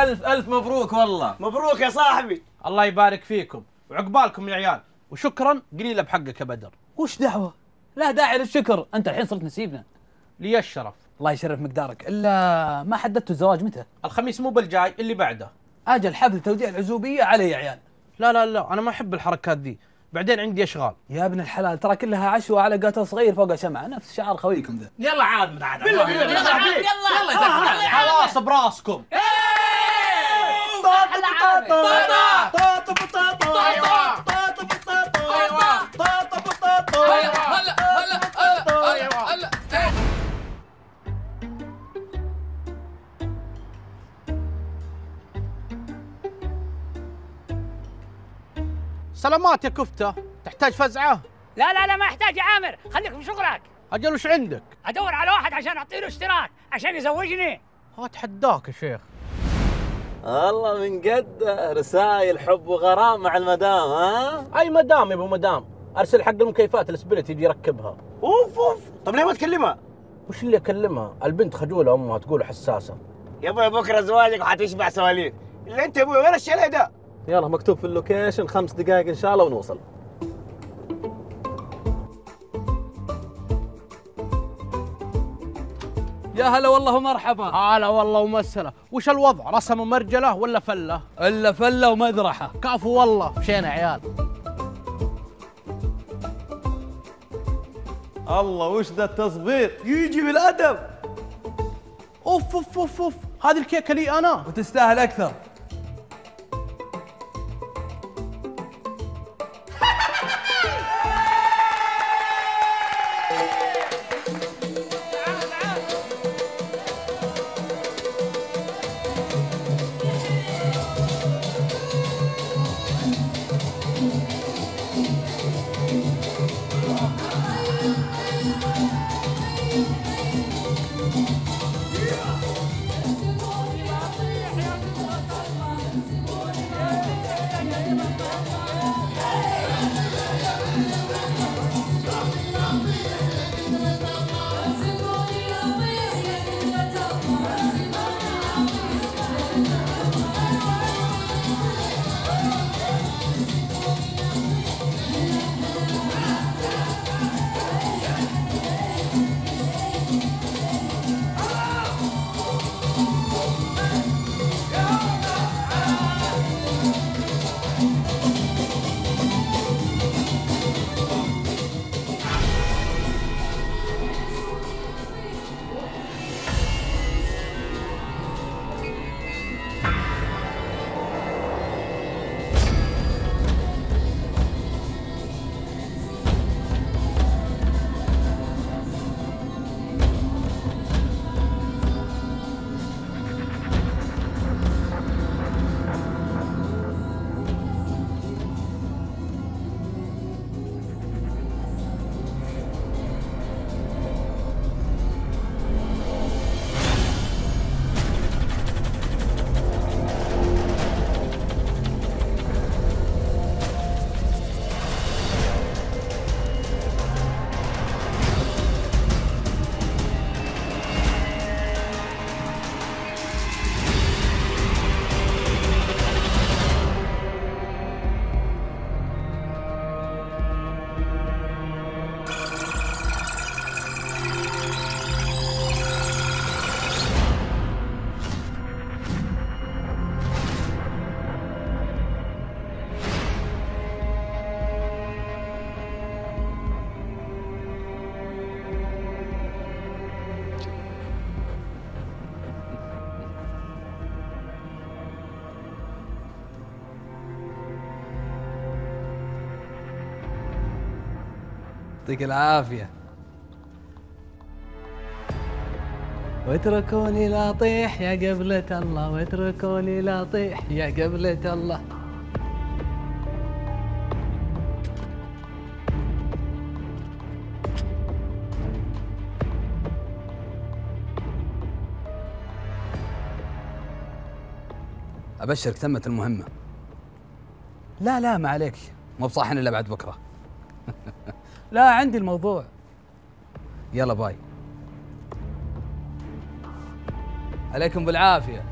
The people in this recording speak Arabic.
ألف ألف مبروك والله. مبروك يا صاحبي. الله يبارك فيكم وعقبالكم يا عيال، وشكرا قليله بحقك يا بدر. وش دعوه؟ لا داعي للشكر، انت الحين صرت نسيبنا. لي الشرف. الله يشرف مقدارك، الا ما حددتوا الزواج متى؟ الخميس مو بالجاي اللي بعده. اجل حفل توديع العزوبيه علي يا عيال. لا لا لا، انا ما احب الحركات ذي، بعدين عندي اشغال. يا ابن الحلال ترى كلها عشوة على قاتل صغير فوق شمعة، نفس شعار خويكم ذا. يلا عاد تعال يلا يلا خلاص براسكم. سلامات يا كفتة، تحتاج فزعة؟ لا لا لا ما يحتاج يا عامر، خليك في شغلك. أجل وش عندك؟ ادور على واحد عشان اعطي له اشتراك عشان يزوجني. أتحداك يا شيخ. الله من قد رسايل حب وغرام مع المدام. ها أي مدام يا أبو مدام، أرسل حق المكيفات السبريت يجي يركبها. اوف طب ليه ما تكلمها؟ وش اللي أكلمها؟ البنت خجولة أمها تقول حساسة. يا ابوي بكره زواجك وحتشبع سواليف. اللي انت يا ابوي وين الشلة ده؟ يلا مكتوب في اللوكيشن 5 دقائق ان شاء الله ونوصل. يا هلا والله ومرحبا. هلا والله ومسهلا، وش الوضع؟ رسم مرجلة ولا فلة؟ الا فله ومذرحه. كفو والله، مشينا عيال. الله وش ذا التصبير؟ يجي بالادب. اوف اوف اوف اوف، هذه الكيكة لي أنا. وتستاهل اكثر. يعطيك العافية. واتركوني لا اطيح يا قبلة الله، واتركوني لا اطيح يا قبلة الله. ابشرك تمت المهمة. لا لا ما عليك، مو بصاحن الا بعد بكرة. لا عندي الموضوع. يلا باي. عليكم بالعافية.